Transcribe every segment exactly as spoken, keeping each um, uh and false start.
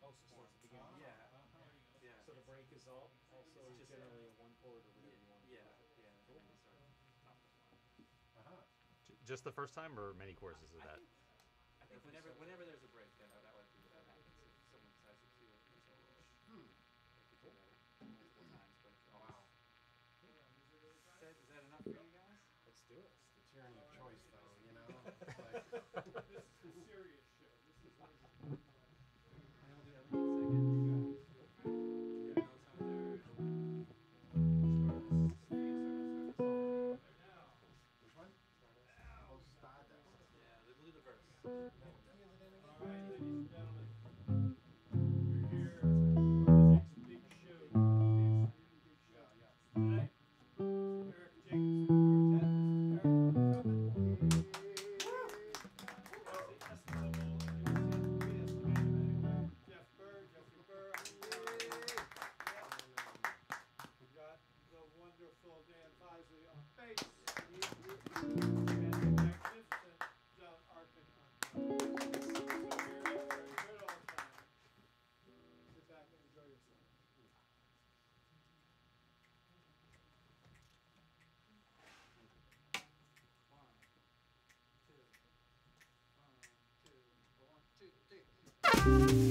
also starts at the beginning. Yeah. Yeah. So the break is all also Just generally a one chord or whatever you want. Yeah, yeah. Cool. Start top of one. Uh-huh. Just the first time, or many courses of I that? think, I think whenever whenever there's a break, then that would be what happens. If someone decides to do it in solo, Hmm. they could do that multiple times. But it can always. Wow. Is that, is that enough for you guys? Let's do it. It's the tyranny of choice, though, you know? It's like... This is the serious show. This is And we'll do everything in a second. You got notes on there. Which one? Oh, Stardust. Yeah, we'll do the verse. What key is it in again? All right, ladies and gentlemen. We're here for the next big show. Yeah, yeah. Tonight, Erik Jekabson Quartet. This is Erik on the trumpet. Jeff Burr, Jeffrey Burr. We got the wonderful Dan Feiszli on bass. And the magnificent Jon Arkin on drums. So you're in for a good old time. Sit back and enjoy yourself. One, two, one, two, one, two, three.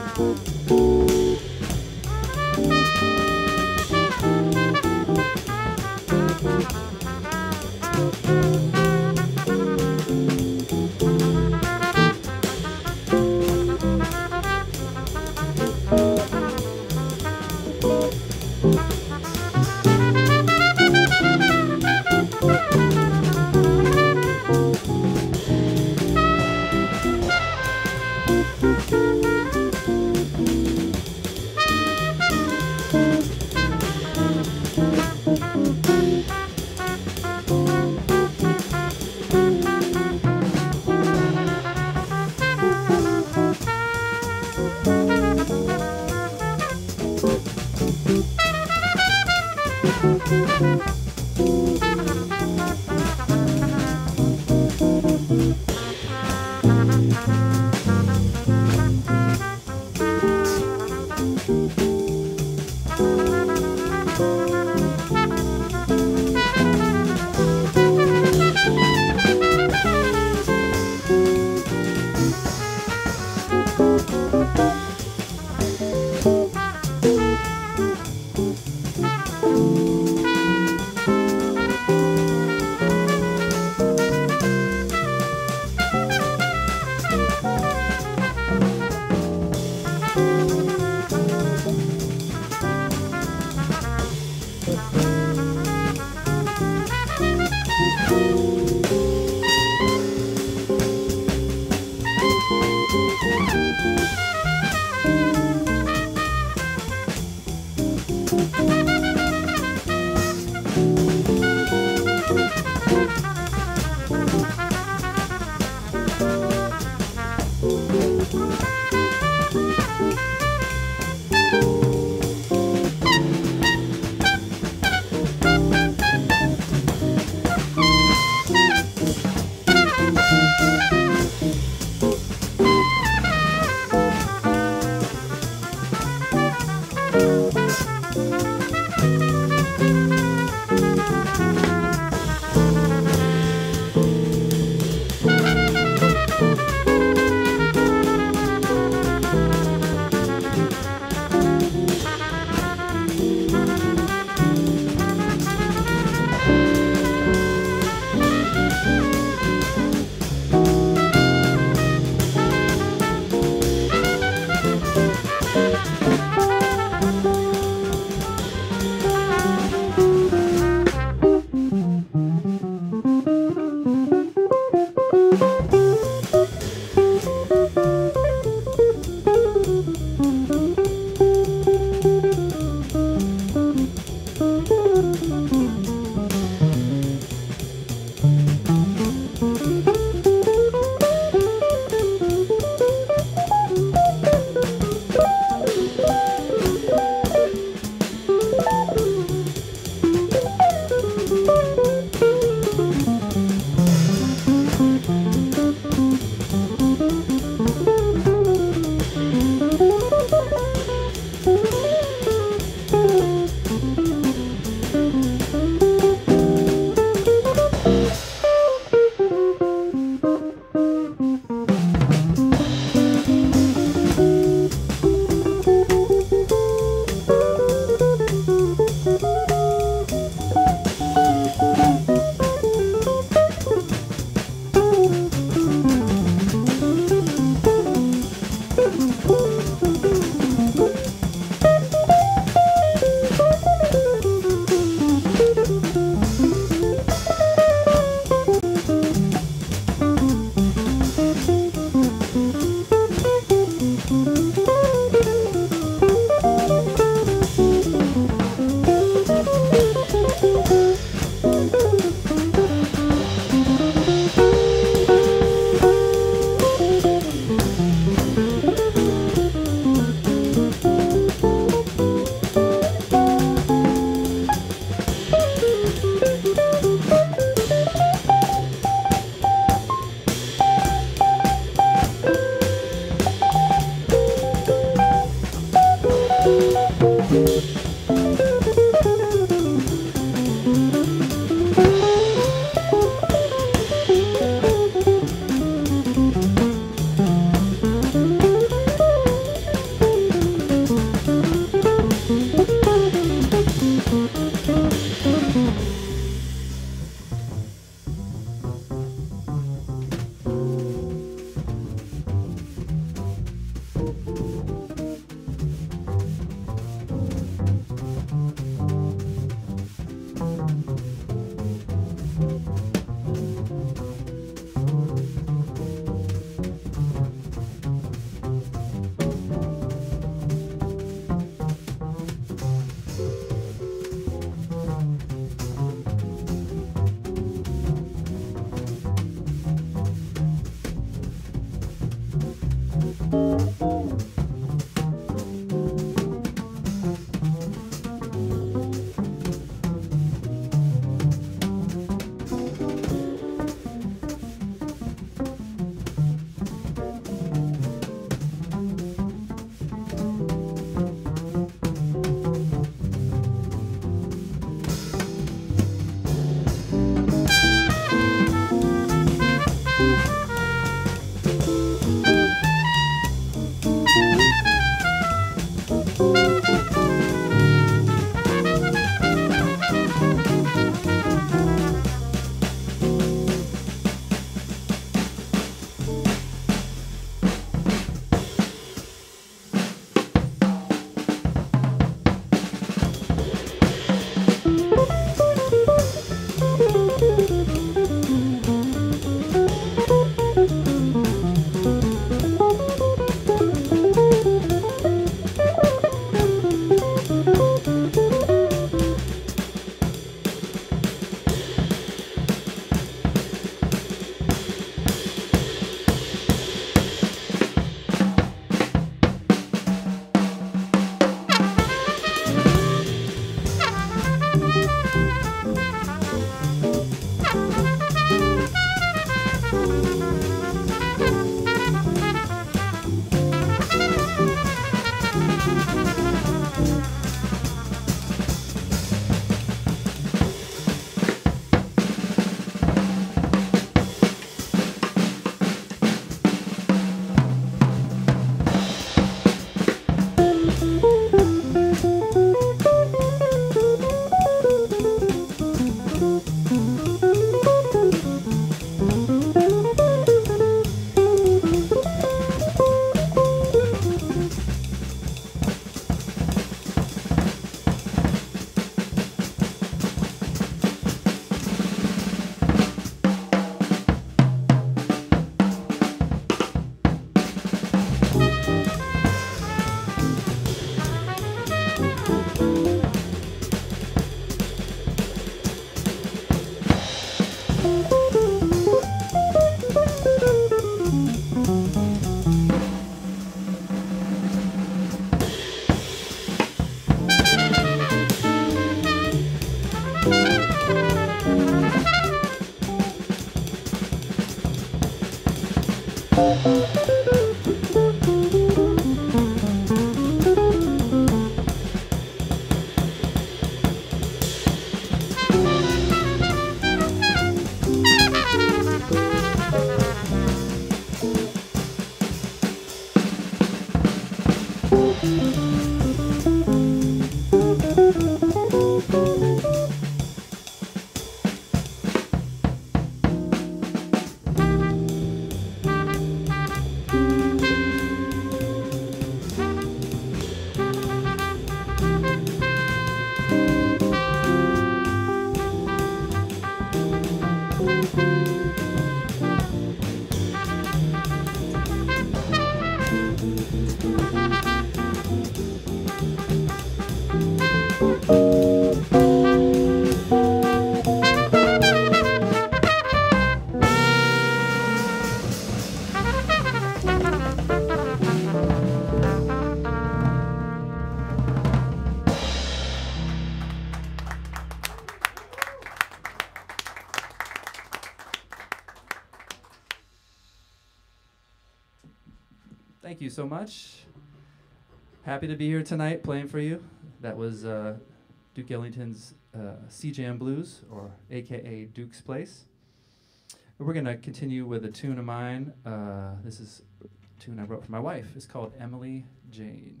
you so much. Happy to be here tonight playing for you. That was uh, Duke Ellington's uh, C J M Blues, or A K A Duke's Place. And we're going to continue with a tune of mine. Uh, this is a tune I wrote for my wife. It's called Emily Jane.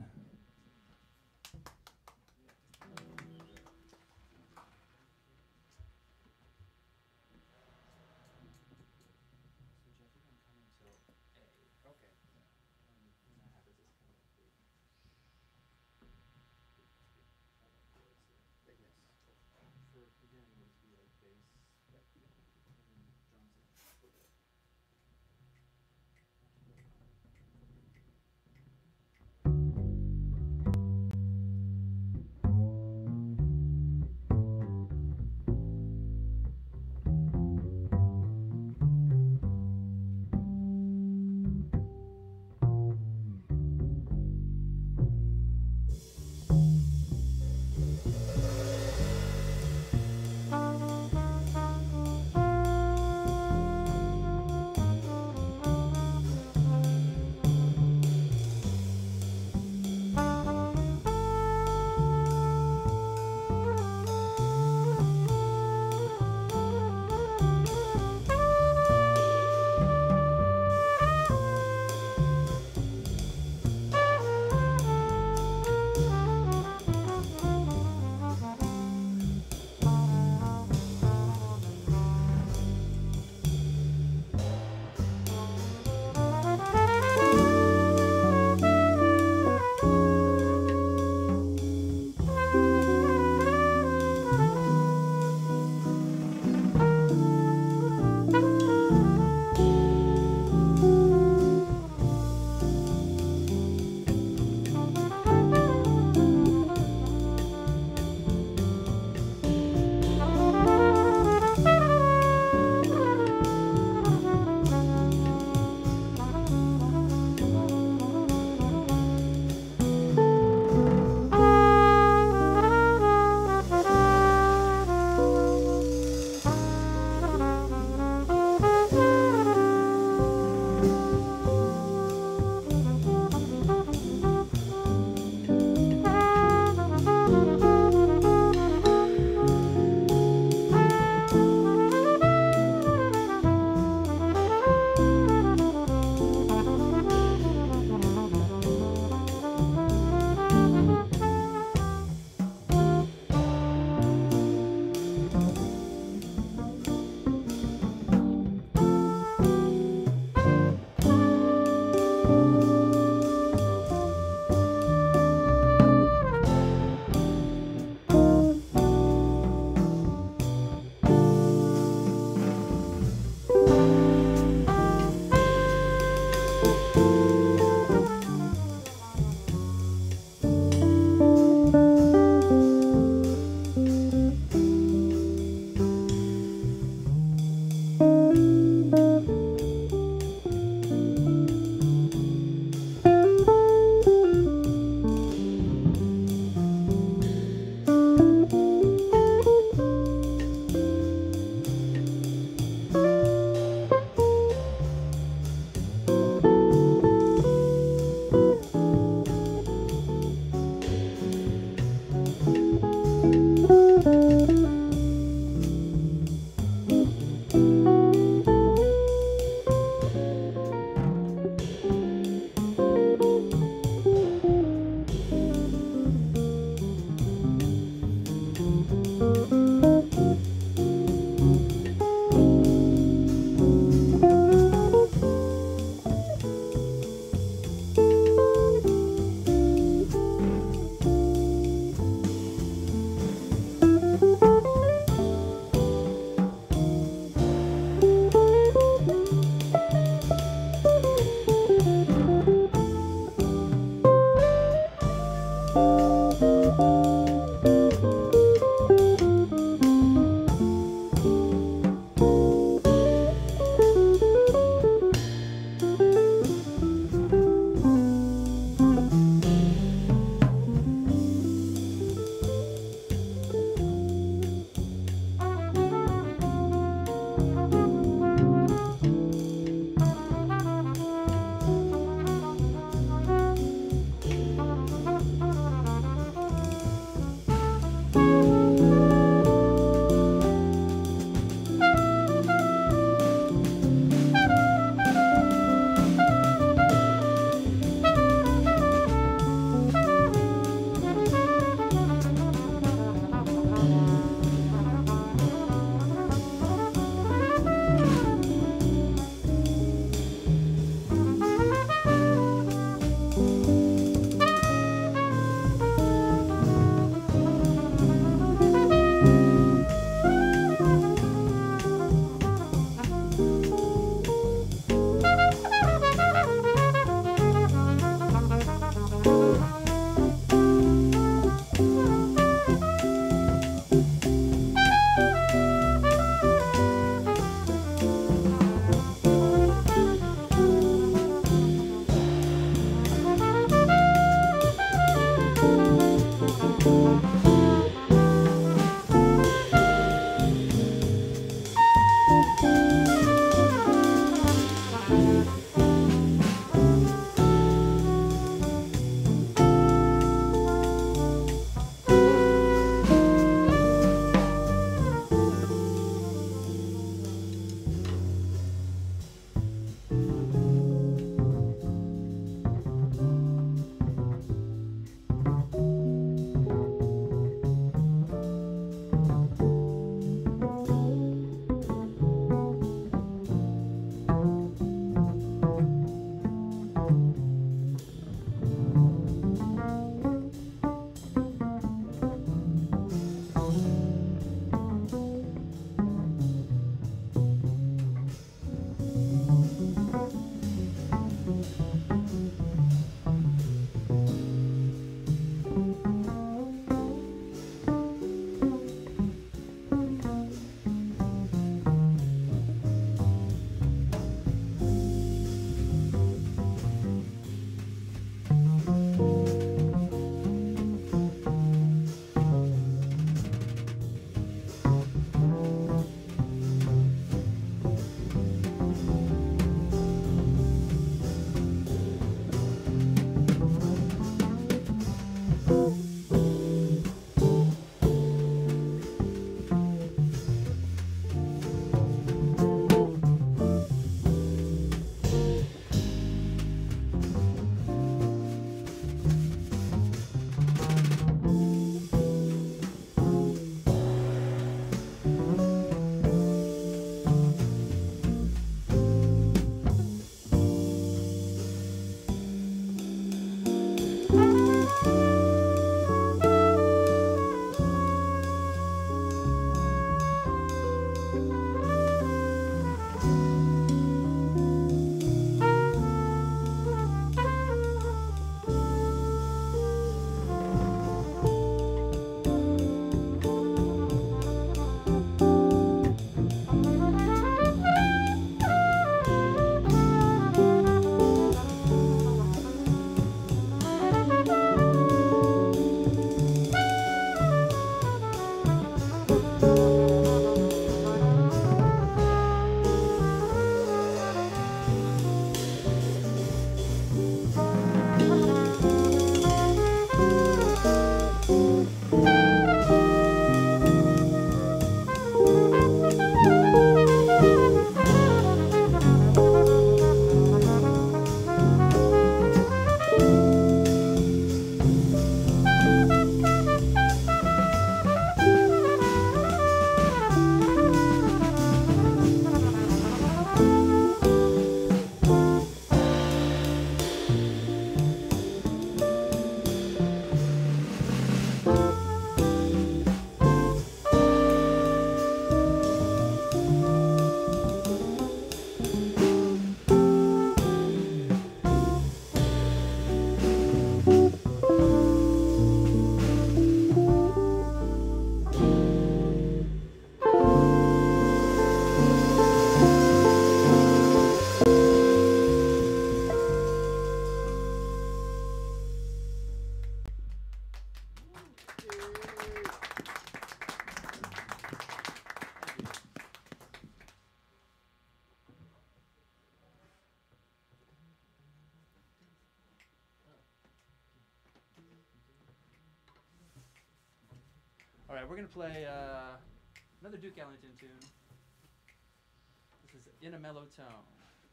All right, we're gonna play uh, another Duke Ellington tune. This is In a Mellow Tone.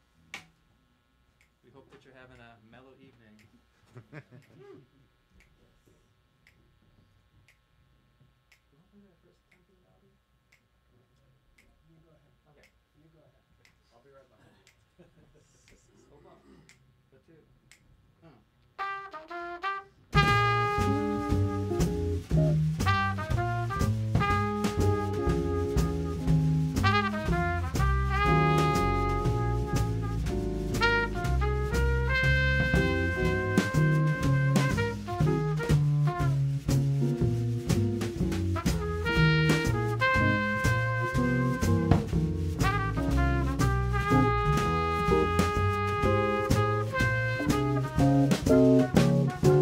We hope that you're having a mellow evening. You wanna play that first tempo, Bobby? You go ahead. Okay. You go ahead. I'll be right behind you. Hold on. Go two. Uh. Thank you.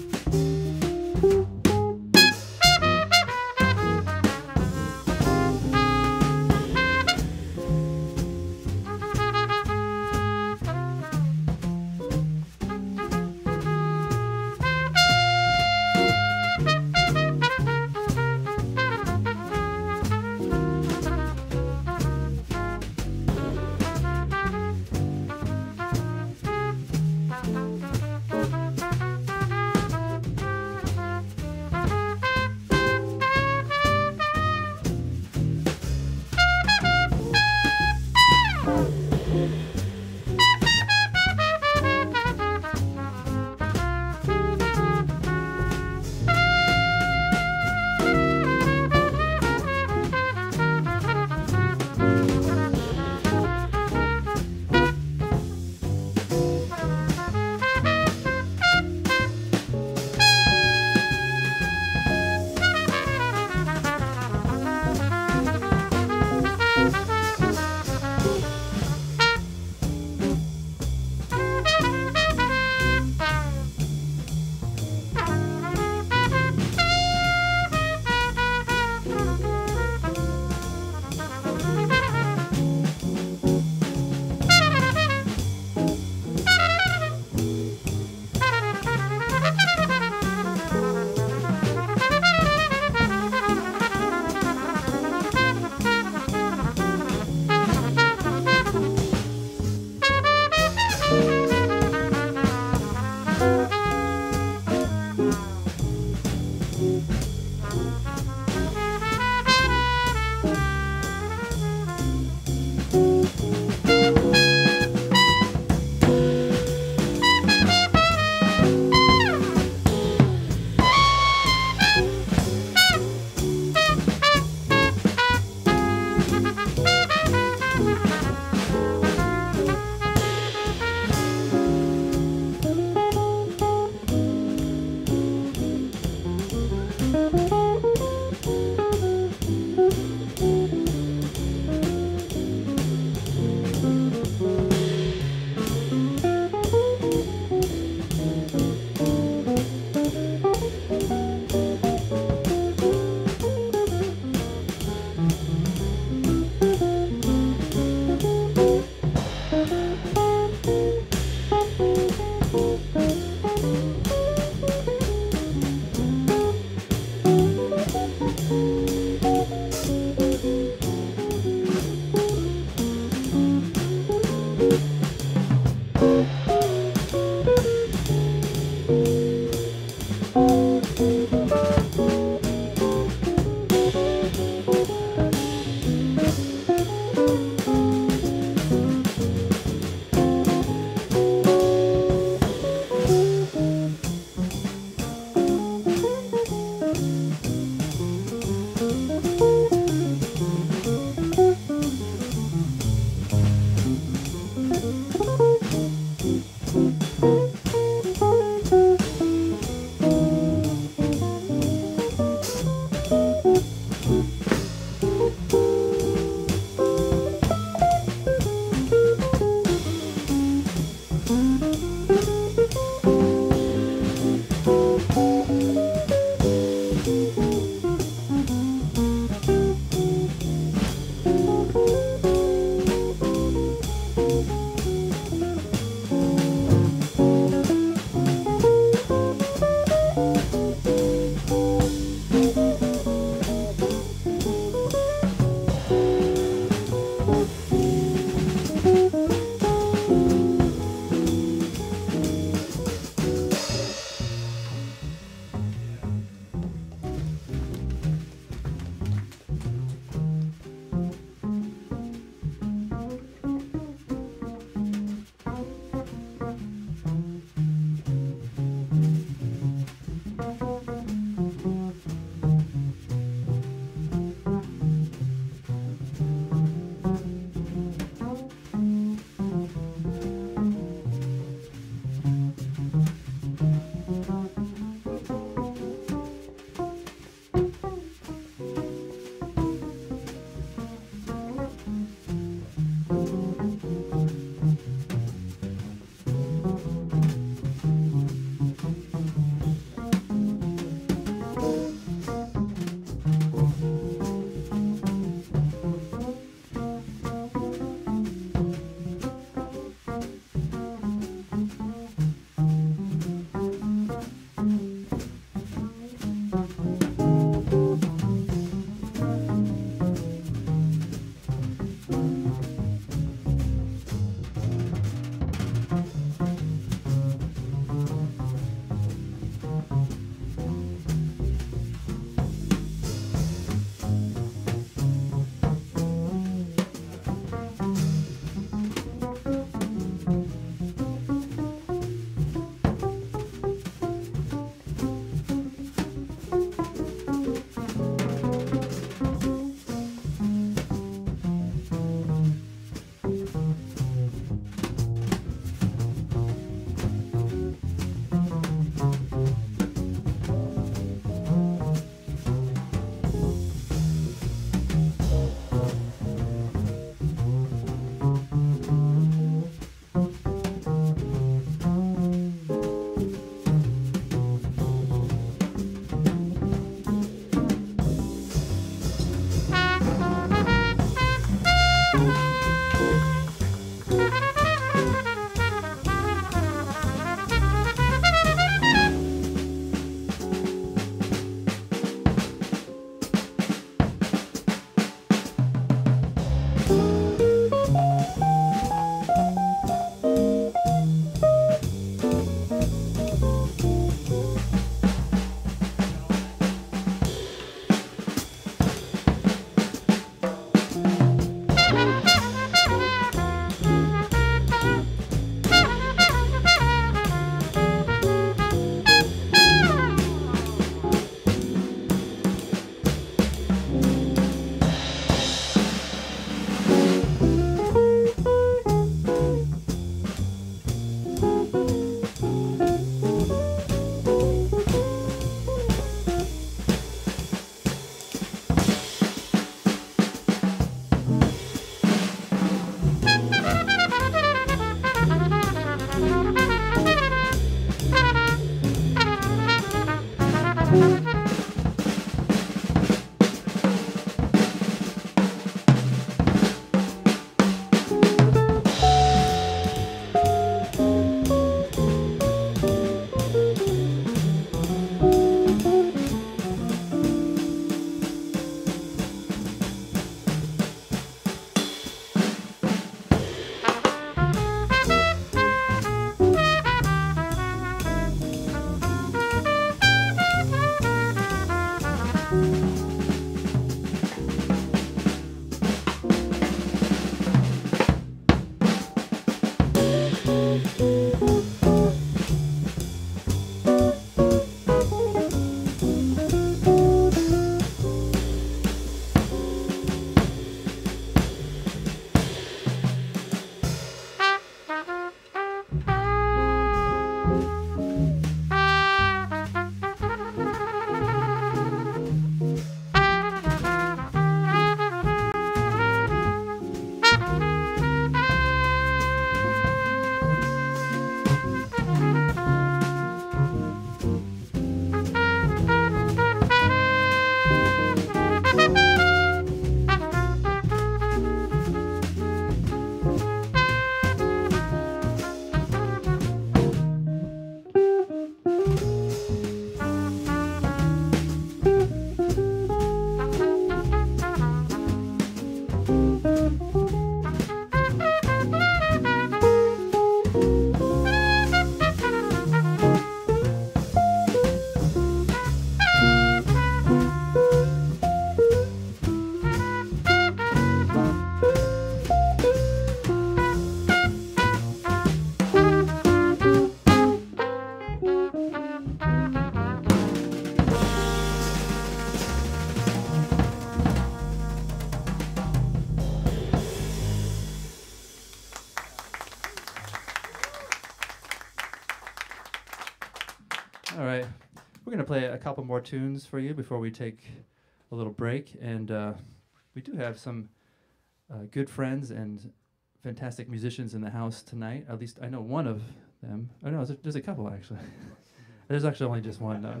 we're going to play a couple more tunes for you before we take a little break. And uh, we do have some uh, good friends and fantastic musicians in the house tonight. At least I know one of them. Oh, no, there's, there's a couple, actually. There's actually only just one. No.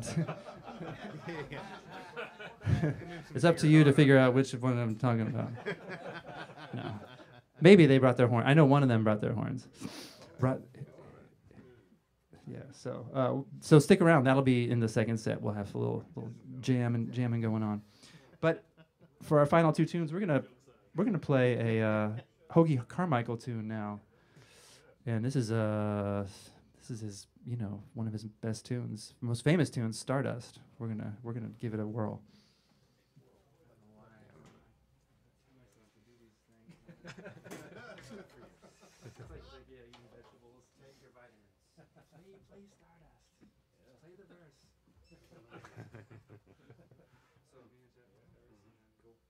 It's up to you to figure out which one I'm talking about. No. Maybe they brought their horn. I know one of them brought their horns. Brought, yeah, so uh, so stick around. That'll be in the second set. We'll have a little, little jam and jamming going on. But for our final two tunes, we're gonna we're gonna play a uh, Hoagie Carmichael tune now. And this is uh this is his, you know, one of his best tunes, most famous tunes, Stardust. We're gonna we're gonna give it a whirl. Play Stardust. Play the verse. So me and Jeff got the verse and then cool.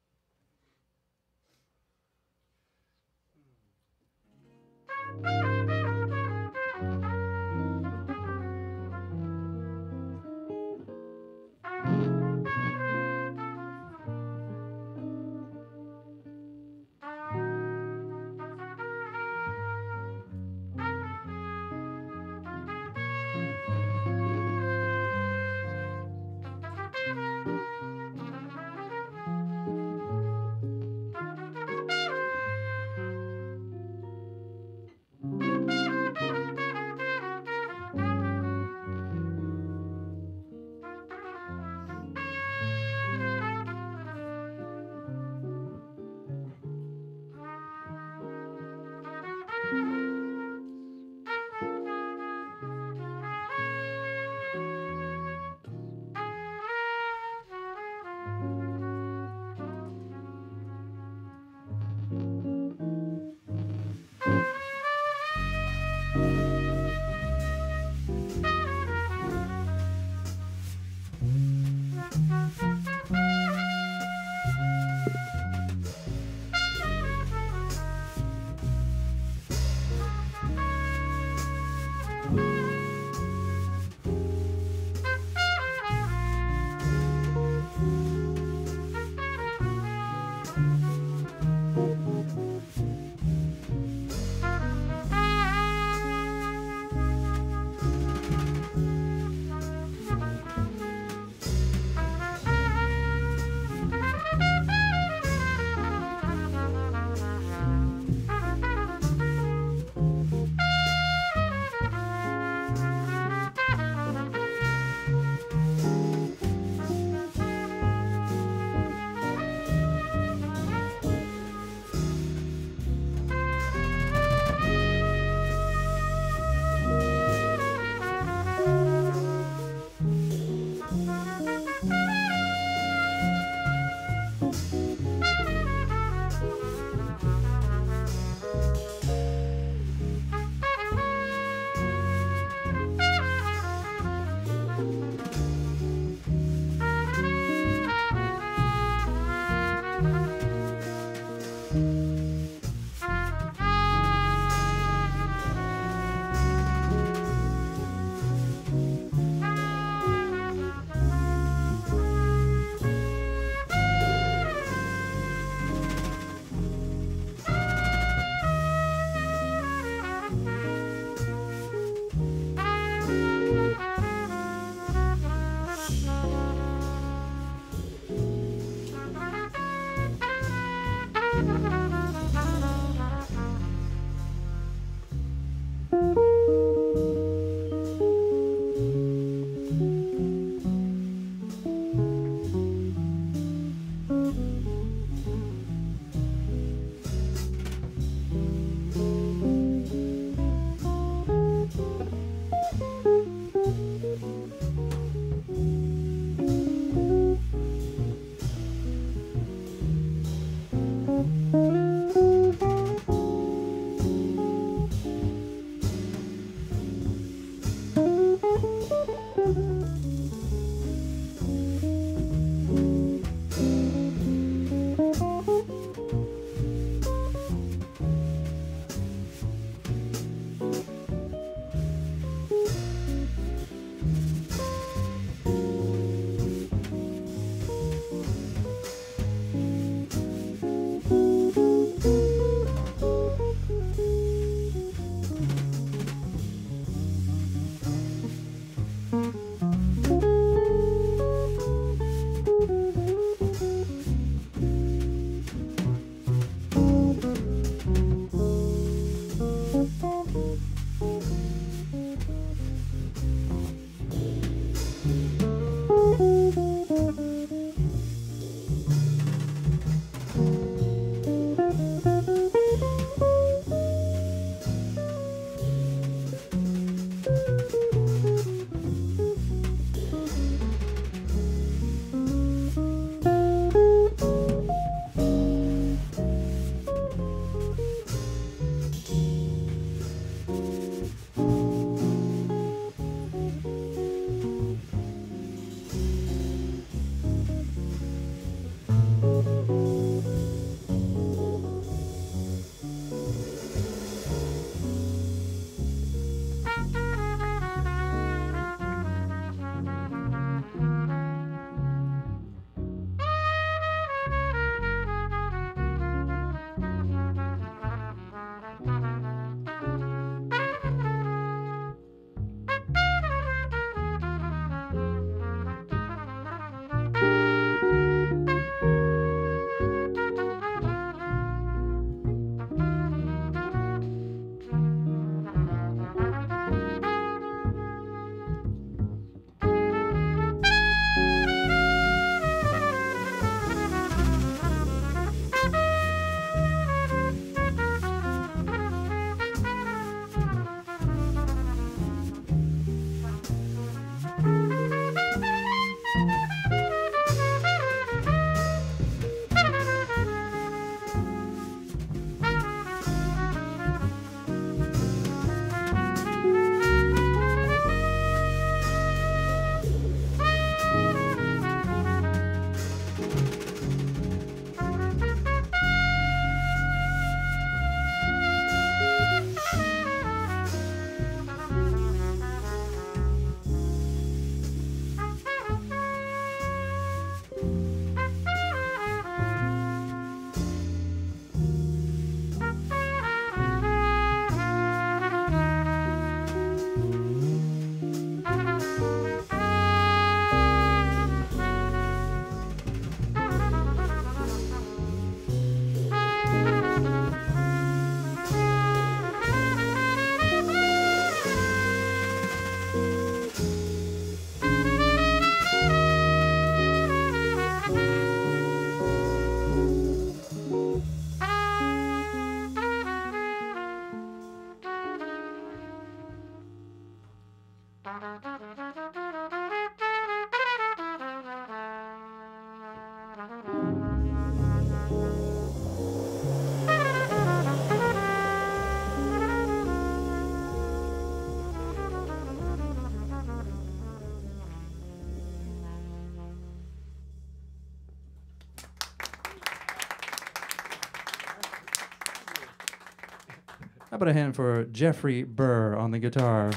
about a hand for Jeffrey Burr on the guitar?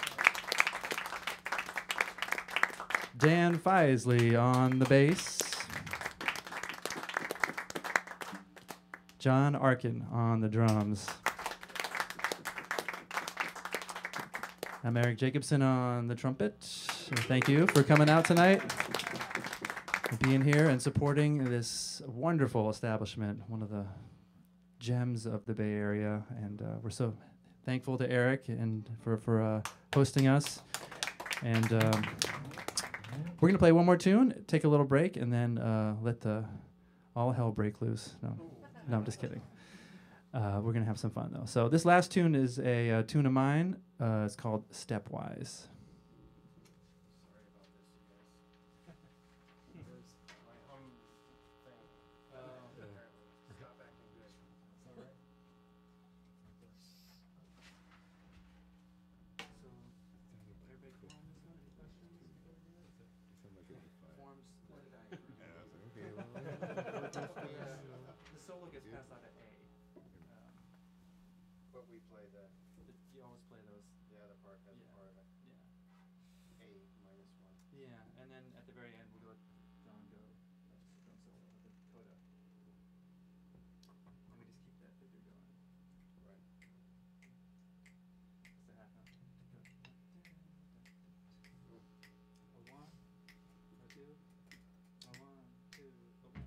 Dan Feiszli on the bass. Jon Arkin on the drums. I'm Erik Jekabson on the trumpet. And thank you for coming out tonight, and being here and supporting this wonderful establishment, one of the gems of the Bay Area. And uh, we're so thankful to Erik and for, for uh, hosting us. And um, we're going to play one more tune, take a little break, and then uh, let the all hell break loose. No, no, I'm just kidding. Uh, we're going to have some fun, though. So this last tune is a uh, tune of mine. Uh, it's called Stepwise. Sorry about this, you guys. There's my home thing. Apparently. Stop acting good. All right. So, everybody cool on this one? Any questions? Forms, what did I? The solo gets passed out at A. Um, But we play the, but you always play those. the other part as Yeah. part of it. Yeah. A minus one. Yeah, and then at the very end, we'll let John go. That's drum solo with the coda. And we just keep that figure going. Right. It's the half note. Go. A one, a two, a one, two, a one.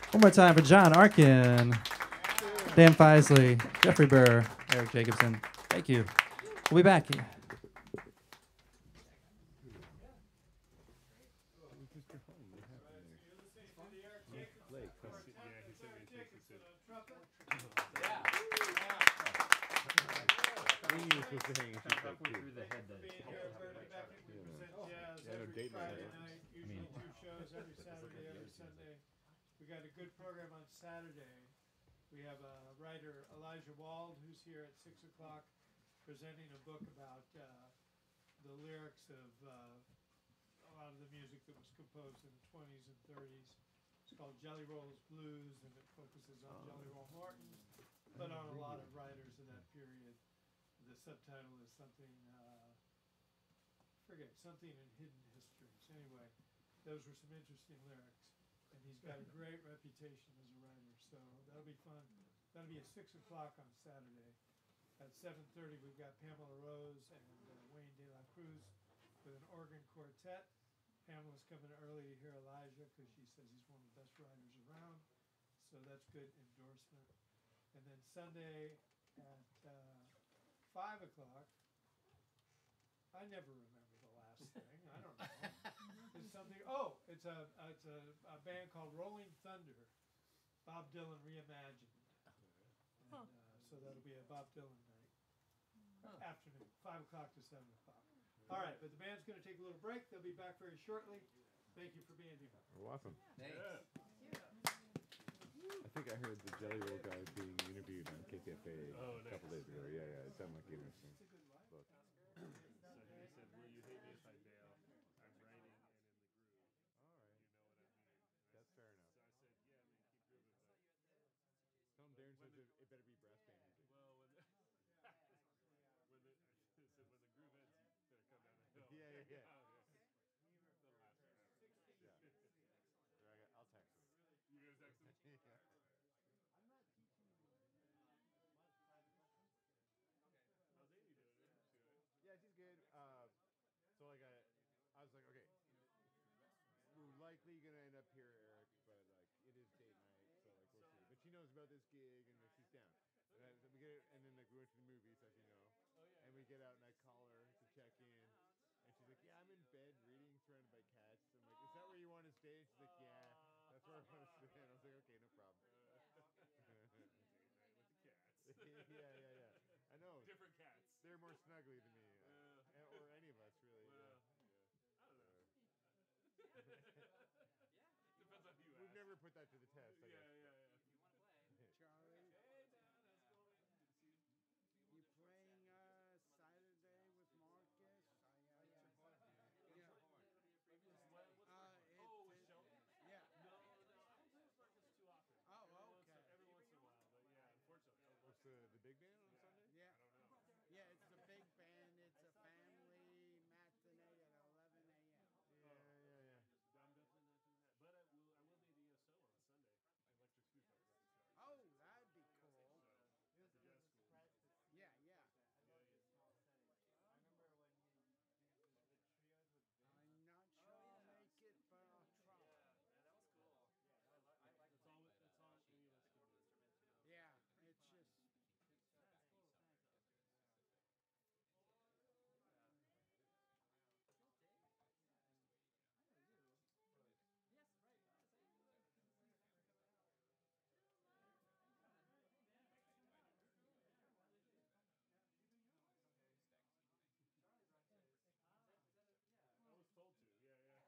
One more time for Jon Arkin, Dan Feiszli, Jeffrey Burr, Erik Jekabson. Thank you. We'll be back. Halfway through the head then. Being here, Burr and Beckett, we present jazz every Friday night, usually two shows every Saturday, every Sunday. We got a good program on Saturday. We have a writer, Elijah Wald, who's here at six o'clock, presenting a book about uh, the lyrics of uh, a lot of the music that was composed in the twenties and thirties. It's called Jelly Rolls Blues, and it focuses on Jelly Roll Morton, but on a lot of writers of that period. The subtitle is something, uh, forget, something in Hidden Histories. Anyway, those were some interesting lyrics. And he's got a great reputation as a writer, so that'll be fun. That'll be at six o'clock on Saturday. At seven thirty, we've got Pamela Rose and uh, Wayne De La Cruz with an organ quartet. Pamela's coming early to hear Elijah because she says he's one of the best writers around, so that's good endorsement. And then Sunday at uh, five o'clock, I never remember the last thing. I don't know. It's something. Oh, it's a it's a, a band called Rolling Thunder. Bob Dylan reimagined. And, uh, so that'll be a Bob Dylan night. Afternoon, five o'clock to seven o'clock. All right, but the band's going to take a little break. They'll be back very shortly. Thank you for being here. Welcome. Thanks. I think I heard the Jelly Roll guy being interviewed on K K F A Oh, a couple nice. days ago. Yeah, yeah, it sounded like interesting. Look. So he said, "Will you hate me if I bail? I'm writing and in the groove." All right. You know what I mean? That's fair enough. So I said, "Yeah, man, keep grooving." But Tell him Darren when says the- it, it better be brass band music. well, when the when the I said when the groove ends, you better come down the hill. Yeah, yeah, yeah. Don't laugh at that. Yeah. There, I got, I'll text him. You gonna text him? Yeah. How's Amy doing? Is she all right? Yeah, she's good. Uh, so like I, I was like, okay, we're likely gonna end up here, Eric, but like it is date night, so like we'll see. But she knows about this gig and like, she's down. And, I, then we get, and then like we went to the movies, as you know, Oh yeah. and we get out and I call her to check in, and she's like, yeah, I'm in bed reading, surrounded by cats. I'm like, is that where you want to stay? She's like, yeah, that's where I want to stay. And I was like, okay, no problem. Date night with the cats. yeah, yeah, yeah. I know. Different cats. They're more snuggly than me, uh, Uh, and- or any of us, really. Well, yeah. yeah. I don't know. Depends on who you We've ask. never put that to the test, I Yeah, guess. yeah, yeah. Charlie, Hey, Dan, how's it going, man? Good to see you. you playing uh, Saturday with Marcus? I, uh, yeah. What, what's Uh, Marcus? it- Oh, with it- Sheldon? Yeah. No, no, I don't play with Marcus too often. Oh, every once, okay. every once in a while, but yeah, unfortunately. I What's the, the big band on Sunday? Yeah. I don't know. Yeah, it's the big band. It's a family matinee at eleven a m Yeah, yeah, yeah. I'm definitely not doing that. But I will, I will be at the E S O on Sunday. Electric Scoop Up Record Show. Oh, that'd be cool. So, the jazz school. Yeah, yeah. Yeah, yeah. I'm not sure I'll make it, but I'll try. That's all, that's all any of us can do. Yeah, it's just. I was told to. Yeah, yeah.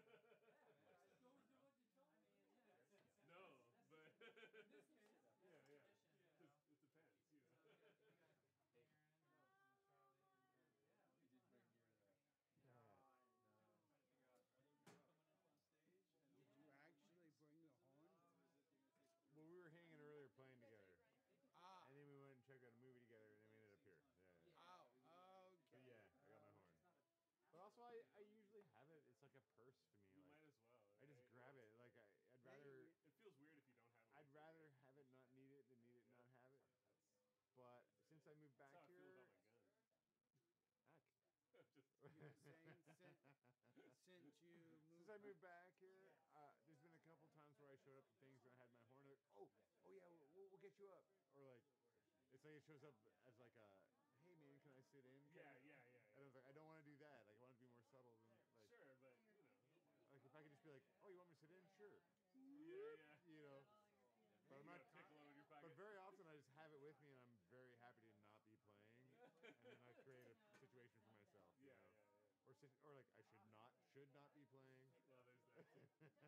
no, but yeah, yeah. Just, it depends, you know. Did you actually bring the horn? Well, we were hanging earlier playing together, Ah. and then we went and checked out a movie together, and then we ended up here. Yeah, yeah. Oh, But okay. yeah, I got my horn. But also, I, I usually have it. It's like a purse to me. You Like, might as well. I just right? grab it. Like I, I'd rather, It feels weird if you don't have it. I'd rather have it not need it than need it not have it. But since I moved back That's how I feel here, about my gun. heck. Just, You were saying since, since you moved. Since I moved back here, uh, there's been a couple times where I showed up to things and I had my horn. Like, oh, oh yeah, we'll, we'll get you up. Or like, it's like it shows up as like a, hey man, can I sit in? Yeah, Kinda. yeah, yeah, yeah. And I was like, I don't want to do that. Like, I want it to be more subtle than like. Sure, but you know. Like if I could just be like, oh, you want me to sit in? Sure. Yeah, yeah. You know. But I'm You not. got a piccolo in your pocket. But very often I just have it with me, and I'm very happy to not be playing, and then I create a situation for myself. You Yeah, know? yeah, yeah. Or sit- or like I should not should not be playing. Well, there's that too.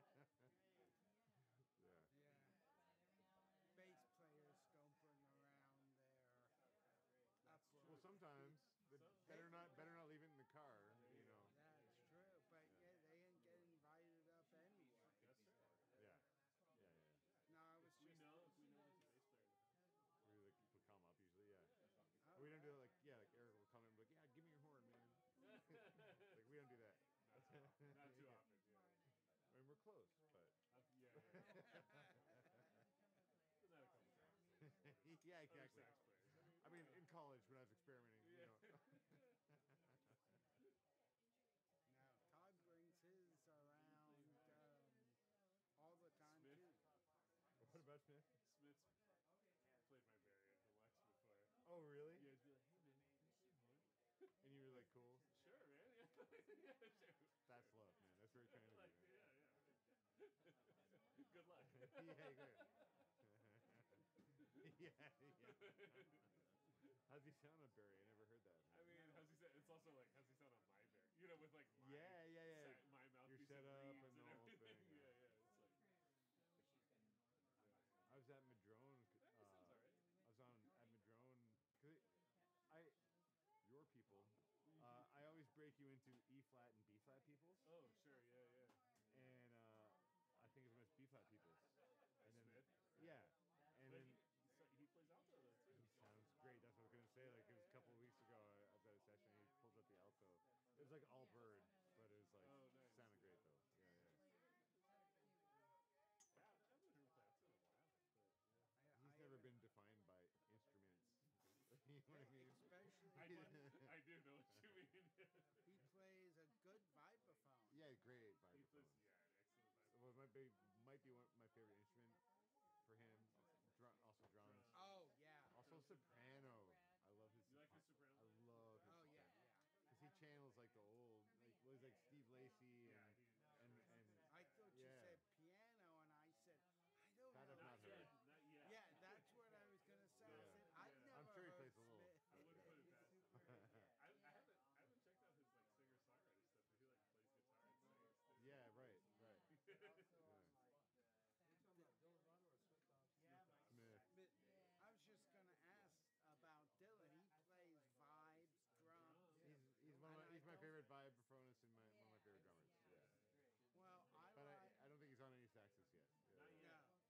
Yeah. Yeah. Bass players stomping around there. Upward. Well, sometimes the So- better not better not leave it in the car. You know. That's true, but yeah, they didn't get invited up anyway. That's true. Yeah. Yeah, yeah. No, I was We just. know if we know like the bass player. We like we come up usually. Yeah. Oh, We don't do it like yeah, like Eric will come in and be like, yeah, give me your horn, man. Like we don't do that. Not too often. Not too Yeah. often. Yeah. I mean, we're close, but Uh, yeah. yeah. Done that a couple times. yeah, Other exactly. sax players. I mean, in college when I was experimenting, you Yeah. know. No, Todd brings his around um, all the time Smith? too. What about Smith? Smith's played my variant to Lex before. Oh, really? Yeah, he'd be like, hey man, can you see one? And you were like, cool. Sure, man. Yeah, sure. That's love, man. That's very kind of you. Like, Man. yeah, yeah. Good luck. yeah, good. yeah, yeah. How's he sound on Barry? I never heard that. I mean, how's he sound? It's also like, how's he sound on my bear? You know, with like my Yeah, yeah, yeah. Set, my mouthpiece Your setup and, and the whole everything. thing, Yeah, yeah. yeah. It's like, I was at Madrone. that Uh, sounds alright. I was on at Madrone. Cause it, I, your people. Uh, I always break you into E flat and B flat peoples, Oh, sure, yeah, yeah. and uh, I think of him as B flat peoples. And then, Smith? yeah, and But then he, so he plays alto though too. he sounds great. That's what I was gonna say. Like it was a couple of weeks ago, I, I was at a session. And he pulled up the alto. It was like all bird, but it was like Oh, nice. sounded great though. Yeah, yeah. Yeah, I haven't heard him play alto in a while. But, yeah. I, He's I never haven't- been defined by instruments. You know what I mean? Especially I, when do, I do know what you mean. he plays a good vibraphone. Yeah, great he plays, vibraphone. yeah, an excellent vibe. Well, it might be might be one, my favorite instrument for him. Drum, also drums. Oh yeah. Also soprano. I love his. You like his sopra- soprano? I love his. Oh yeah, soprano. yeah. Because he channels like the old, like well, he's like Steve Lacy and Yeah, he, and, and I thought you Yeah. said piano, and I said I don't That know. I've not not heard. yet, not yet. Yeah, that's what I was gonna say. I Yeah. said I've Yeah. never I'm sure he heard plays a little. Smith. I wouldn't put it past him. I, I haven't I haven't checked out his like singer songwriter stuff. But he like plays guitar and sings too. Yeah, right, right. Yeah. Smith. But I was just gonna ask about Dylan. He plays vibes, drums. He's he's one of my, he's my favorite vibraphonist and my one of my favorite drummers. Yeah. Well, I But like. I, I don't think he's on any saxes yet. Yeah, Not yeah. yet. No.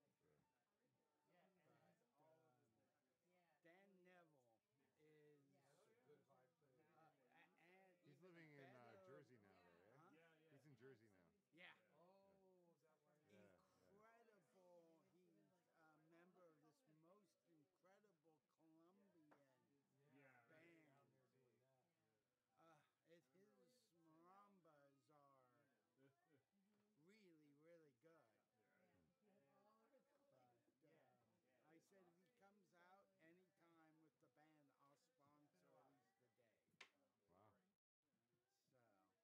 But, um, Dan Neville is. Uh, a- and He's even living in uh, better- Jersey now, though. Yeah. Huh? Yeah, yeah. He's in Jersey now. Yeah. Oh, is that why? Yeah, yeah. Incredible. He's a member of this most incredible Colombian Yeah, right. band. Down there doing that. Uh, it, his marimbas are really, really good. But um, I said if he comes out anytime with the band, I'll sponsor at least a day. Wow. So,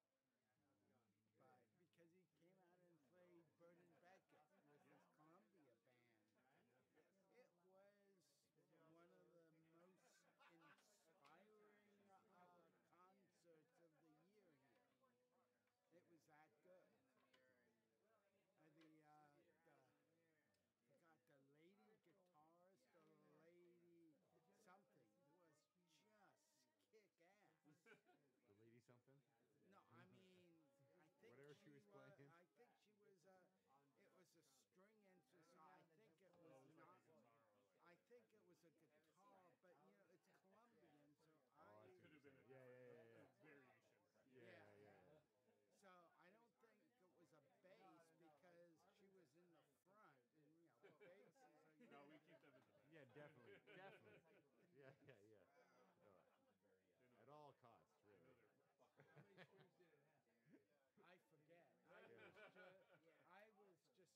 but because he came out and played Burr and Beckett with his Columbia band, it was one of the most inspiring uh, concerts of the year here. It was that good. And the, uh, the forgot the lady guitarist or the lady something was just kick ass. The lady something. No, I mean, I think Whatever she, she was was. playing. I think she was a. It was a string instrument. So I think it was not. I think it was a guitar, but you know, it's Colombian, so Oh, I. I see Could have been a Yeah, yeah, yeah, yeah. variation. Yeah, yeah, yeah. yeah. So I don't think it was a bass because she was in the front, and you know, basses are. You No, know, we keep them in the back. Yeah, definitely, definitely. Yeah, yeah, yeah. No, at all costs, I know really. they're I forget. I was just. I was just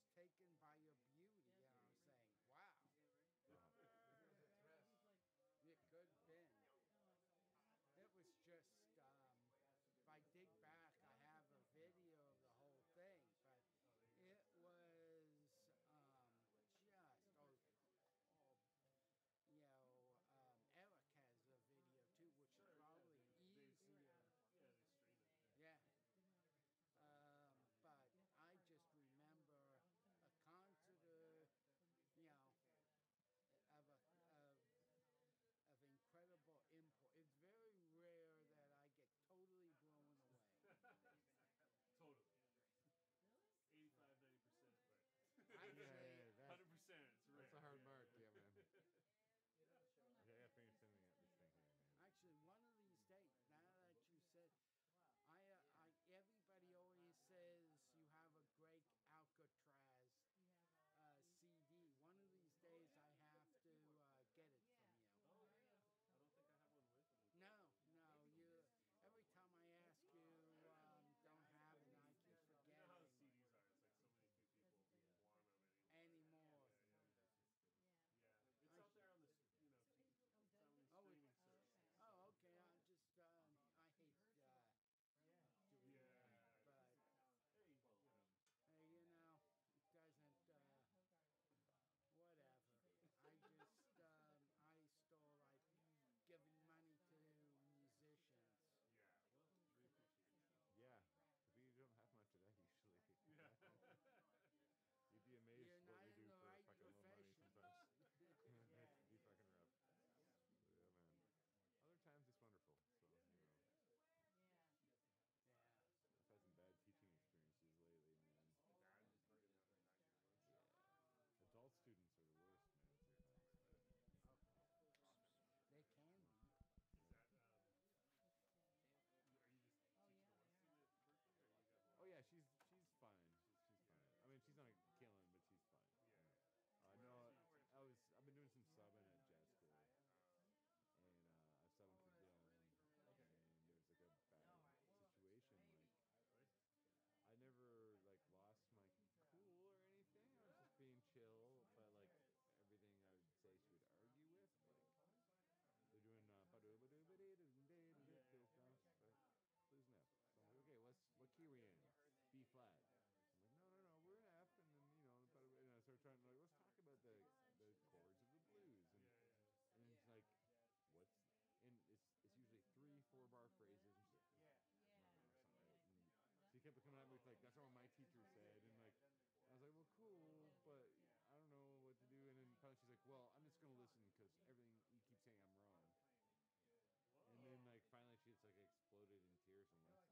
listen because everything you keep saying I'm wrong. And then like finally she just like exploded in tears and left.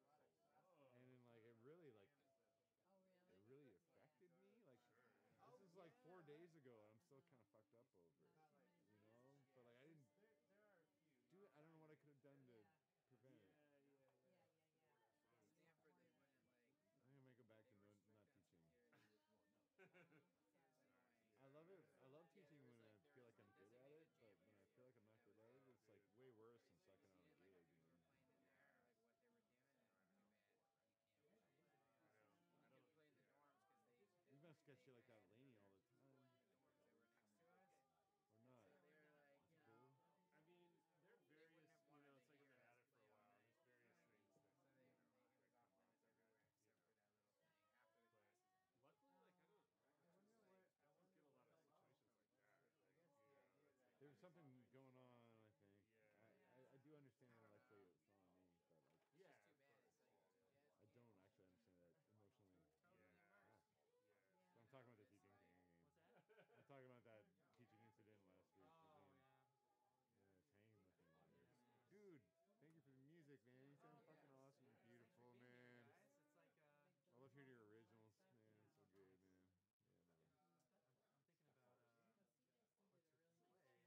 And then like it really like Oh, it really? really affected me. Like this is like four days ago and I'm still kind of fucked up over it. You know, but like I didn't There, there are a few. do it. I don't know what I could have done to prevent it. Yeah, yeah, Yeah, yeah. yeah, yeah. At Stanford, they wouldn't like. I'm gonna make it back to They no, were not strict on teaching. security. Okay. It's annoying. I love it. I love Yeah, teaching there was when like I there feel was like I'm like good at it, designated but jam when I areas feel that like I'm you not could good have, at it, like, it's like way worse than as soon sucking as on you a didn't like gig. who You you know? were playing in there, like what they were jamming, then too bad. You can't play. I know. And I you don't. could play in the Yeah. dorms because they. We must get they shit like that had at Laney all the people time. in the dorms that were next to us. Or And not. so they were like, you know, I mean, there are they wouldn't various, have you wanted know, to it's like I've hear been at us it for play a all while. night. There's various things that, So they, you know, they that took come off up minutes that are, everywhere you except know, for that little thing after the but classical. luckily, like, I don't, I wonder what, I don't get a lot of situations like that. Like, you know, that's like There's really something toxic. going on, I think. Yeah. I, I, I do understand I that don't like the know. it's on me, but like It's Yeah, just too of bad. course. It's like you get, I don't actually understand that emotionally. totally Yeah. immersed. Yeah. Yeah. So I'm talking about the It's teaching like- thing. What's that? I'm talking about that teaching incident last week. Oh again. yeah. Yeah, it's hanging with me. Yeah, man. Dude, thank you for the music, man. You sound Oh, fucking yeah. awesome and Thanks for beautiful, being here, man. guys. It's like uh, I love hearing your originals, man. It's so good, man. Yeah, man. I'm, I'm thinking about uh, what to play.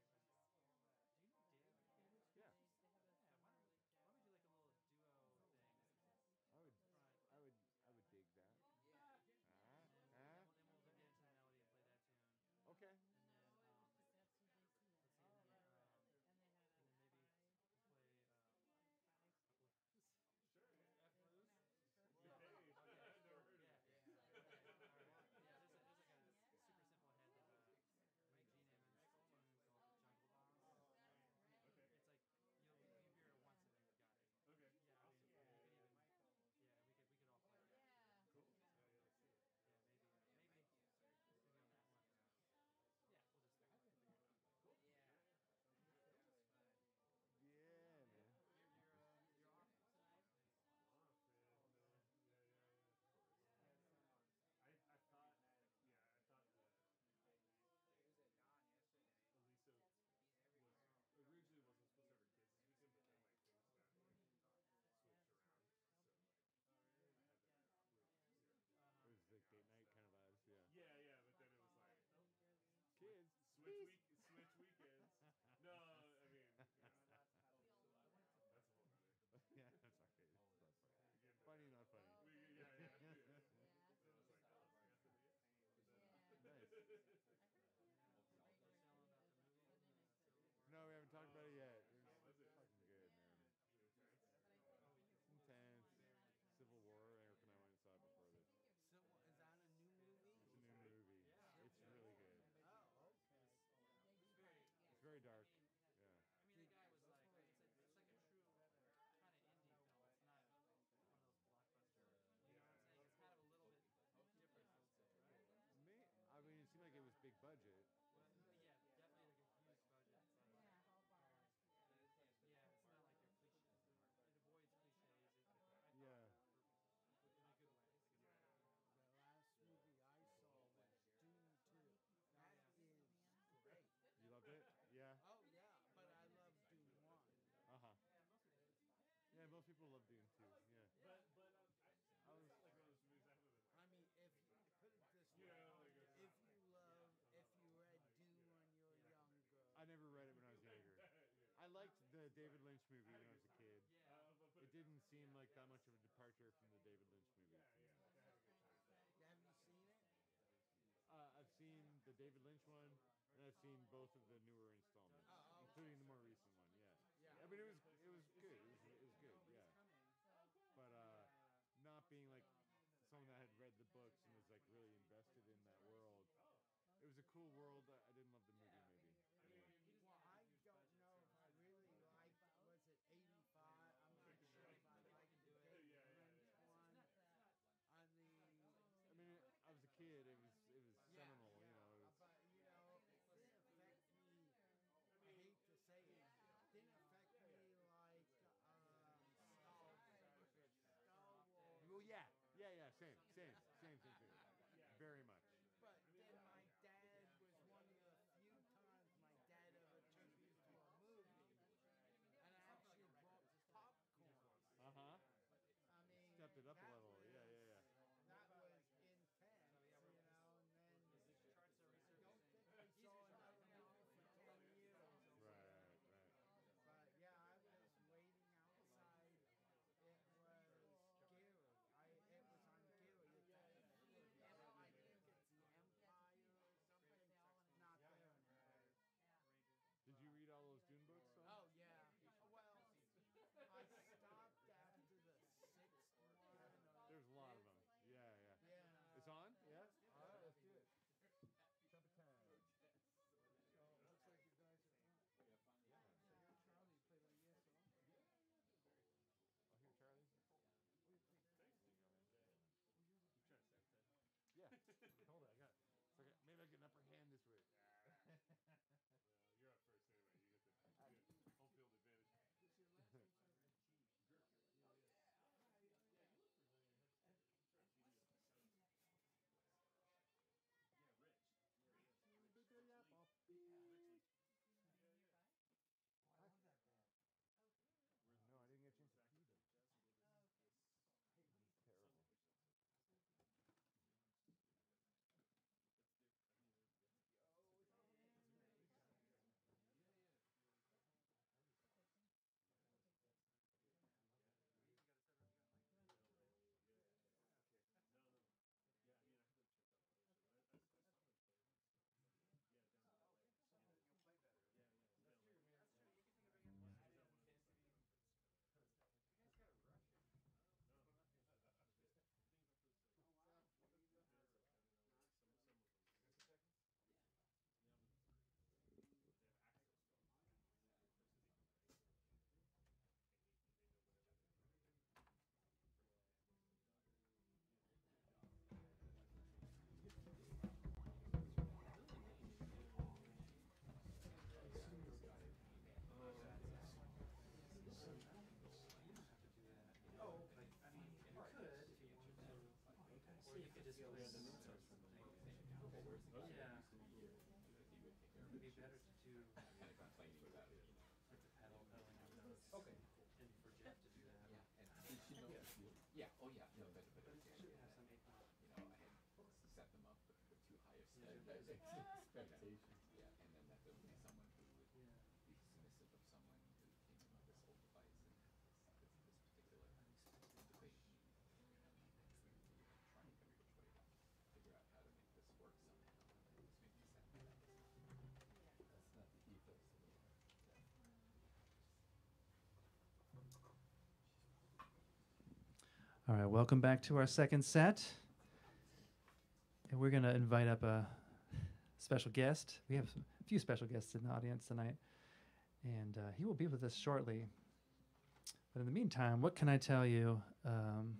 Do you know Dave? David? Yeah. They, they have a Yeah. Why summer don't, like jazz. why don't we do like a little duo thing? I would, Front. I would, I would dig that. Yeah. Ah, And then we'll, ah. then we'll, then we'll get into the melody and play that tune. Okay. And then um, That's who they see. let's see. Oh, And then, right, right. um, And they had a and then maybe five. play um, Five. blues. Sure, yeah. F blues. Hey, Okay. I've never heard of Yeah. it. Yeah. Okay. All right. Yeah. There's, a, there's like a super simple head that uh, Mike G named this tune called Jungle Bongs. Okay. It's like you'll you hear it once and you've got it. Okay. Yeah. I mean, Awesome. you can even. Yeah. We could we could all play it. Yeah. Cool. Yeah. Yeah, yeah, let's see it. Yeah. Maybe. Uh, Yeah, maybe. Mikey is very cool. Maybe on that one. Uh, yeah. We'll just figure it out. Cool. Yeah. Sounds good. That was fun. Yeah, man. You're you're uh, you're off tonight. Off, man. No. Yeah, yeah, yeah. Of course. I, I thought, yeah, I thought the He was at Dawn yesterday. Elisa was He's everywhere. originally wasn't supposed to have her kids this weekend, but then like things got like switched around. So like I had them with you know just Uh-huh. It was like date night kind of vibes, yeah. yeah, yeah, but then it was like oh, New Jersey. Kids. switch week, switch weekends. No, I mean you know, that's a whole nother. Yeah, that's okay. It's not funny. We get into Funny, that. not funny. We, yeah, yeah, yeah. Yeah. So I was like, oh, I got to the yeah. But then, Yeah. Nice. I heard it's great. We're selling about the movie. Sunday night Uh, session. Civil War. No, we haven't talked about it yet. It How was was it? fucking good, man. It was nice. But I think It's Intense. one last time Civil we War. were- Eric and I went and saw it before this. So is that a new movie? It's a new movie. Yeah. It's really good. Oh, okay. It's very. It's very dark. I mean, Yeah. I mean, the guy was like, it's, a, it's like a true kind of indie film. It's not one of those blockbusters. You know what I'm saying? It's kind of a little bit different, I would say, right? Me, I mean, it seemed like it was big budget. Well, yeah, definitely like a huge budget. But like, Yeah, Hallbar. yeah, it's not like your cliche. It avoids cliches. It, I thought Yeah. purposely, in a good way. Like it's, The last movie I saw was Dune two. That is great. You loved it? Yeah. Oh yeah, but I love Dune one. Uh huh. Yeah, most people love Dune too. Yeah. But but um, I, I was- it's not like one of those movies I haven't been like. I mean, if you put it this way, Yeah, like it's if not you like- love, yeah, if you read Dune when you were younger, I never read it when I was younger. I liked the David Lynch movie when I was a kid. yeah. Uh, but put It didn't seem like that much of a departure from the David Lynch movies. Yeah, yeah. I had a good time. have you seen it? Uh, I've seen the David Lynch one, and I've seen both of the newer installments, Oh, okay. including the more recent one. Yes. Yeah. I mean, it was it was good. It was, it was good. Yeah. But uh, not being like someone that had read the books and was like really invested in that world. It was a cool world. I I didn't love the movie, maybe. Yeah. Well, I don't know if I really like. Was it eighty-five? I'm not sure if I like the David Yeah, yeah, Lynch one. On the I mean, it, I was a kid. It was it was yeah, seminal, you yeah, know. It was, but you know, it didn't affect me. I hate to say it, didn't affect me like um, Star Wars. Star Wars. well, yeah, yeah, yeah. Same, same, same, same, same. Very much. But then my dad was one of the few times my clear the notes or something. Yeah. It'd be better to do like the pedal pedaling on notes. Okay. And for Jeff to do that. Yeah, oh yeah, no, but, but But it it's, should yeah, have some equal. you know, I had set them up with, with too high of Yeah. expectations. Yeah, and then that there would be someone who would Yeah. be dismissive of someone who came in with this old device and this, this, this particular debate. Trying every which way to figure out how to make this work somehow. And this made me sad that that was not, that's not the ethos of the art. All right, welcome back to our second set. And we're going to invite up a special guest. We have some, a few special guests in the audience tonight, and uh, he will be with us shortly. But in the meantime, what can I tell you? Um,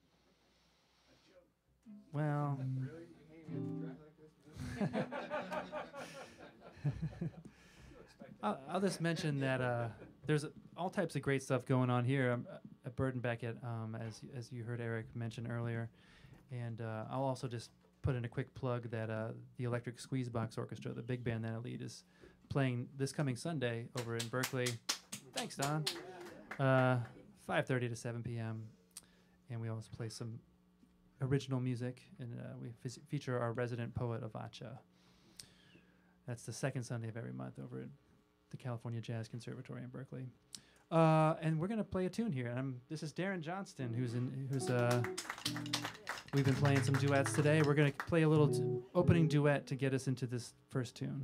well, Really? You hang me at the dry like this? I'll, I'll just mention that uh, there's uh, all types of great stuff going on here um, at Burr and Beckett, um, as y- as you heard Erik mention earlier, and uh, I'll also just put in a quick plug that uh, the Electric Squeezebox Orchestra, the big band that I lead, is playing this coming Sunday over in Berkeley. Thanks, Don. Uh, five thirty to seven p.m. And we always play some original music, and uh, we f- feature our resident poet Avacha. That's the second Sunday of every month over at the California Jazz Conservatory in Berkeley. Uh, and we're gonna play a tune here. Um, this is Darren Johnston, who's in, who's uh, we've been playing some duets today. We're gonna play a little t- opening duet to get us into this first tune.